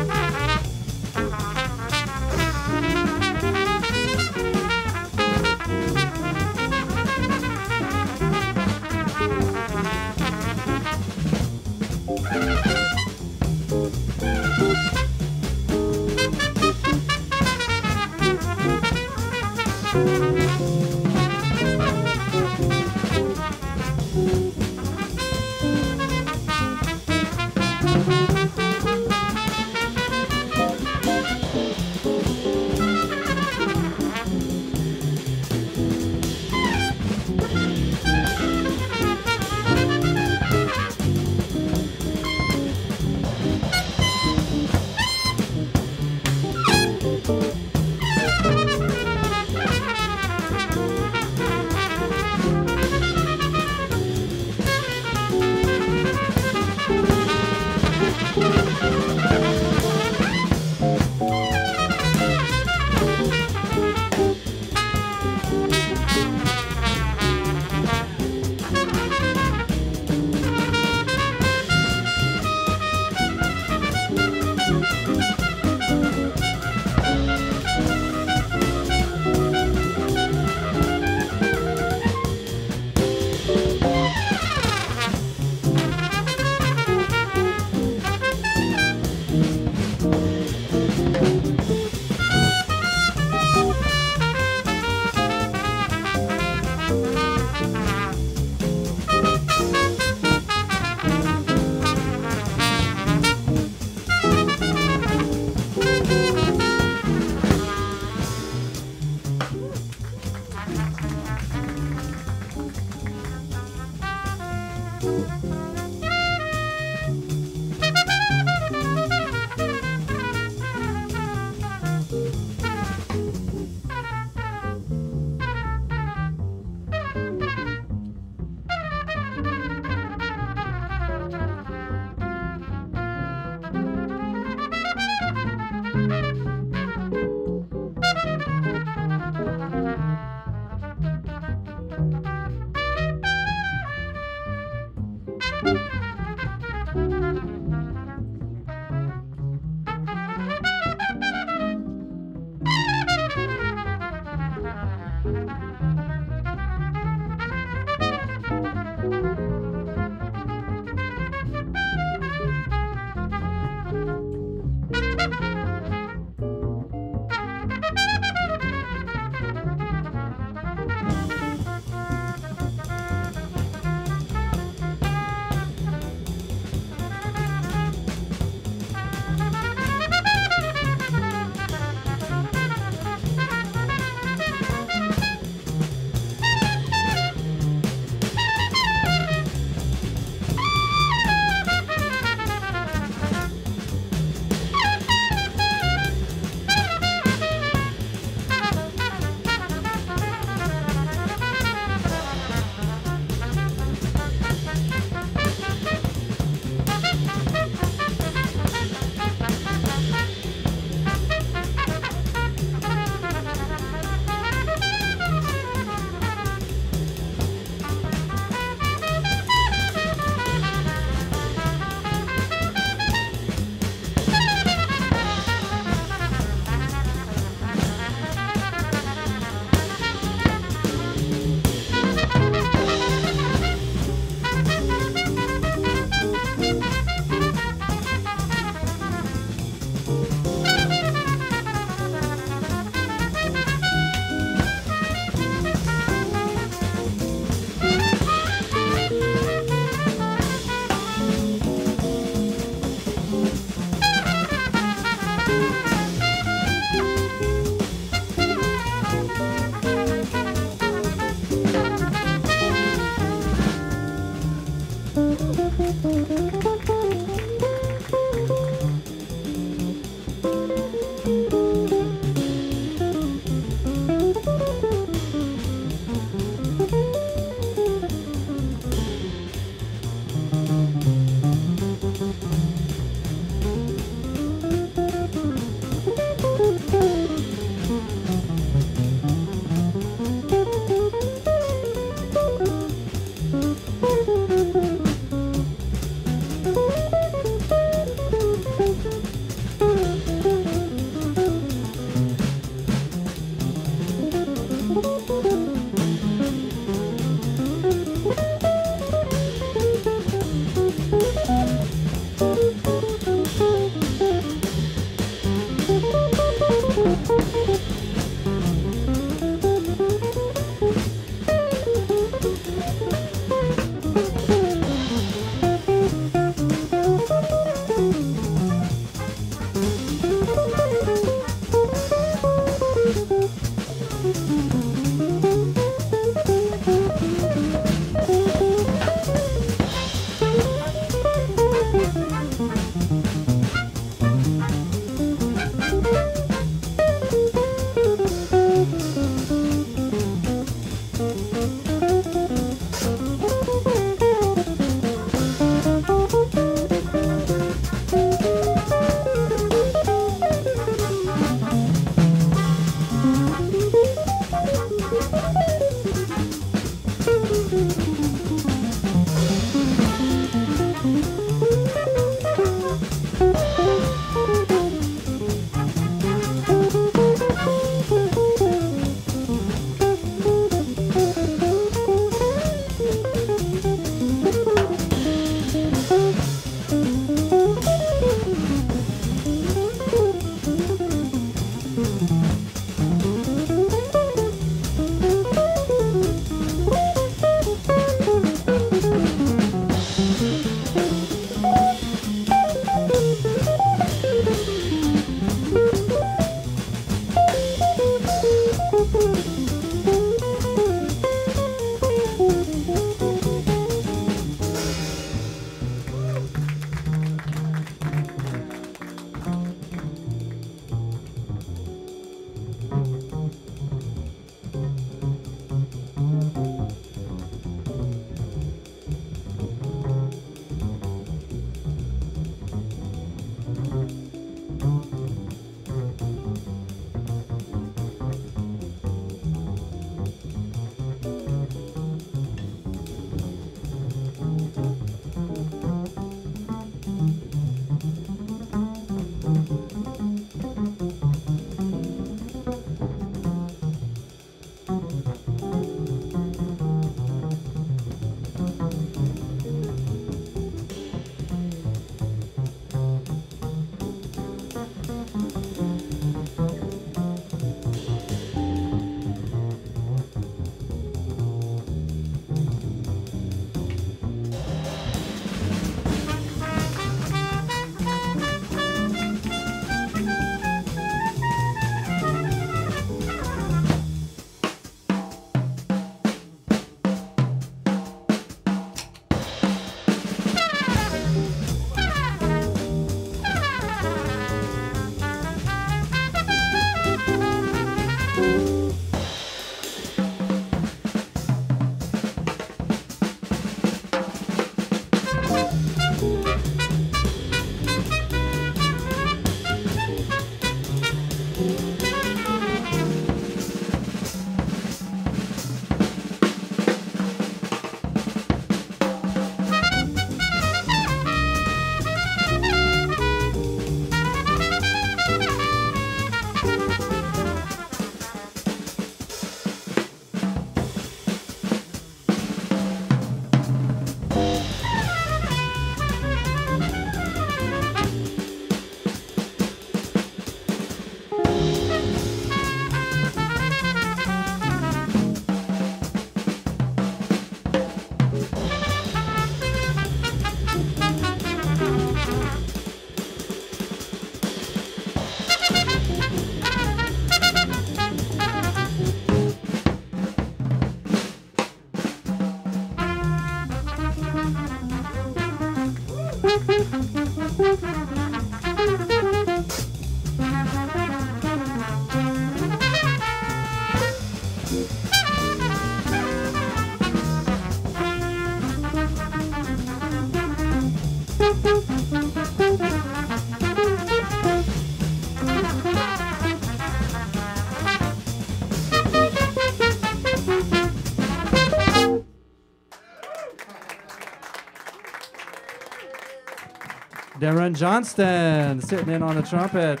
Darren Johnston sitting in on the trumpet.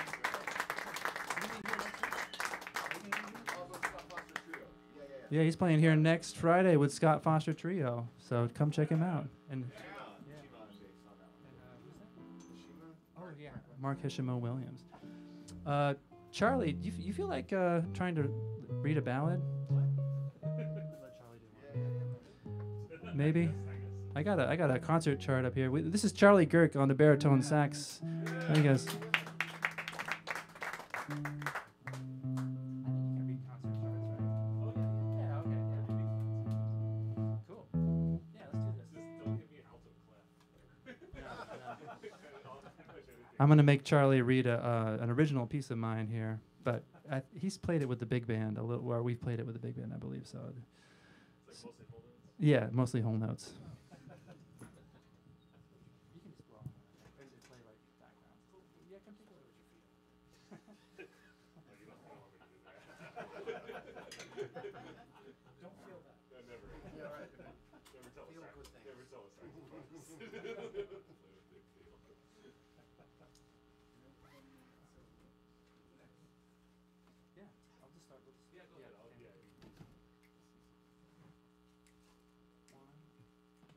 Yeah, he's playing here next Friday with Scott Foster Trio. So come check him out. And oh yeah, Mark Hishimo Williams. Uh, Charlie, do you, f- you feel like uh, trying to read a ballad? Maybe. I got a I got a concert chart up here. We, this is Charlie Girk on the baritone sax. I guess. I'm gonna make Charlie read a, uh, an original piece of mine here, but I, he's played it with the big band a little, or we've played it with the big band, I believe. So, It's like mostly whole notes? Yeah, mostly whole notes. You can just blow on it and play like background. Yeah, come take a look at your feet. Like, you don't, you don't want me to do that. Don't feel that. No, never. Yeah, right. Never tell Feel a sax- good things. Never tell a saxophonist. Yeah, I'll just start with. Yeah, go ahead. I'll, yeah, you- One,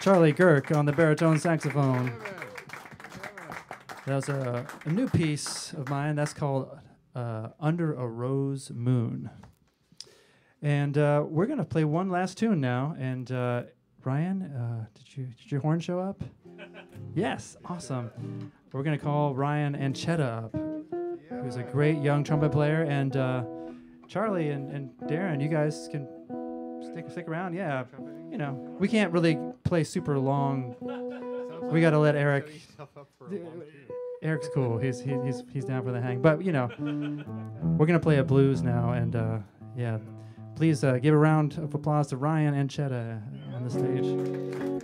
Charlie Girk on the baritone saxophone. Yeah, man. Yeah, man. That was a, a new piece of mine. That's called uh, Under a Rose Moon. And uh, we're going to play one last tune now. And uh, Ryan, uh, did you did your horn show up? Yes, awesome. We're going to call Ryan Anchetta up, who's a great young trumpet player. And uh, Charlie and, and Darren, you guys can stick stick around. Yeah, you know, we can't really play super long. We got to let Eric. Setting yourself up for a long tune. Eric's cool. He's he, he's he's down for the hang. But you know, we're gonna play a blues now, and uh, yeah, please uh, give a round of applause to Ryan Anchetta on the stage.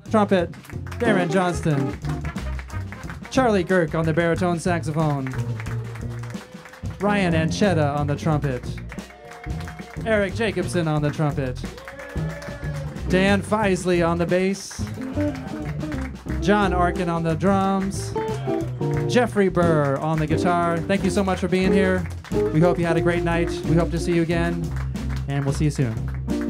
Trumpet, Darren Johnston. Charlie Girk on the baritone saxophone. Ryan Anchetta on the trumpet. Erik Jekabson on the trumpet. Dan Feiszli on the bass. Jon Arkin on the drums. Jeffrey Burr on the guitar. Thank you so much for being here. We hope you had a great night. We hope to see you again, and we'll see you soon.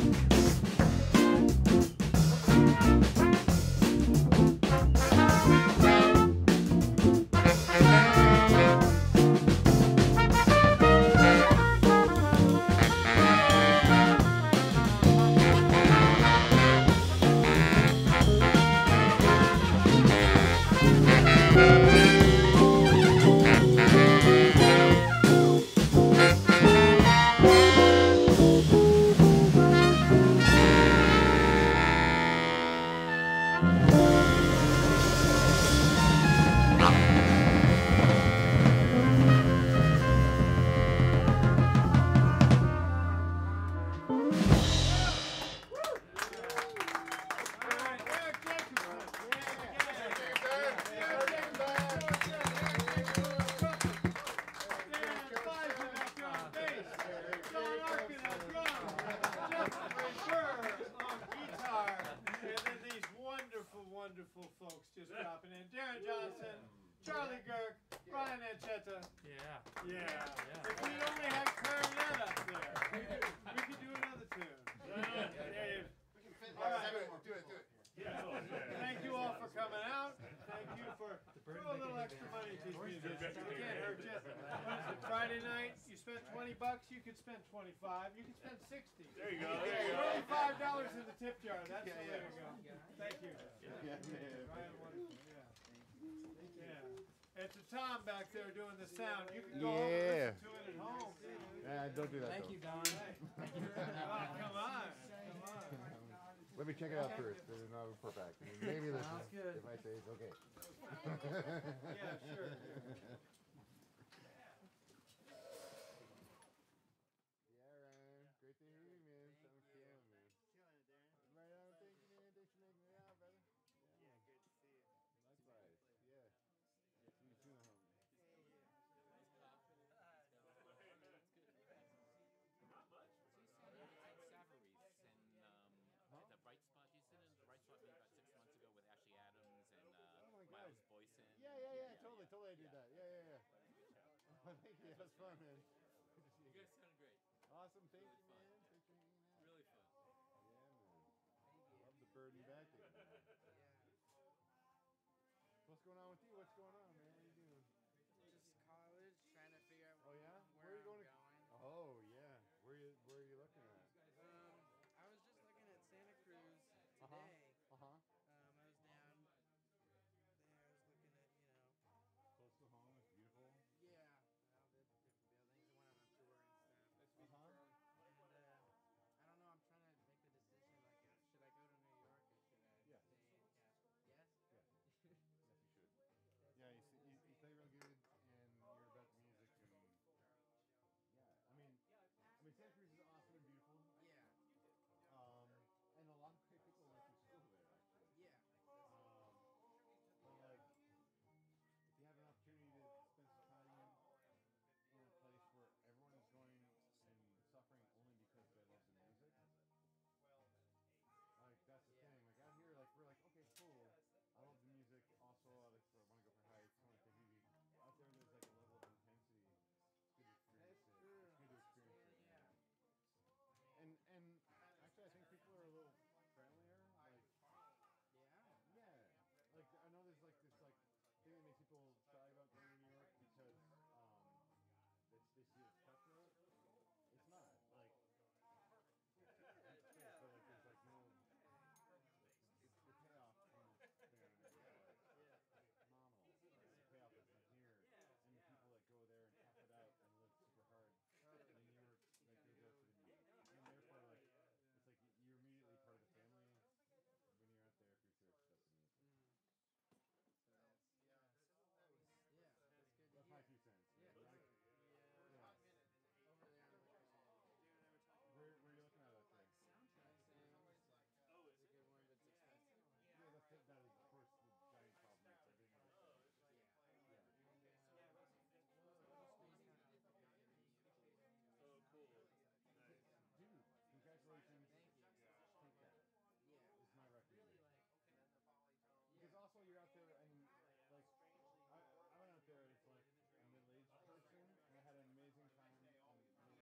Wonderful folks just dropping in. Darren Johnson, Charlie Girk, Ryan Anchetta. Yeah. Yeah. yeah. If we only had clarinet up there, we could do another tune. Yeah. Yeah. All right. Do it, do it. Yeah. Thank you all for coming out. Thank you for throw a little extra money at these musicians. It can't hurt you. What is it, Friday night? You spent twenty bucks. You could spend twenty-five. You could spend sixty. There you go. There you go. Five dollars in the tip jar. That's the way to go. Thank you. Yeah, Ryan, wonderful. Yeah. Yeah. And to Tom back there doing the sound. You can go home and listen to it at home. Yeah, don't do that. Thank though. you, Don. Oh, come on. Come on. Let me check it out first. There's no report back. Maybe listen. Sounds good. If I say it's okay. Yeah, sure. Yeah, Ryan. Great to hear you, man. Sounds piano, man. Right on. Thank you, man. Thanks for making it out, brother. Yeah, man. Good to see you. Likewise. Yeah. See you soon, homie. Yeah, yeah, yeah, totally, totally I did that. Yeah, yeah, yeah. Oh, thank you. That was fun, man. Good to see you. You guys sound great. Awesome. Thank you, man. Thanks for hanging out. Really fun. Yeah, man. Love the bird and Beckett. What's going on with you? What's going on?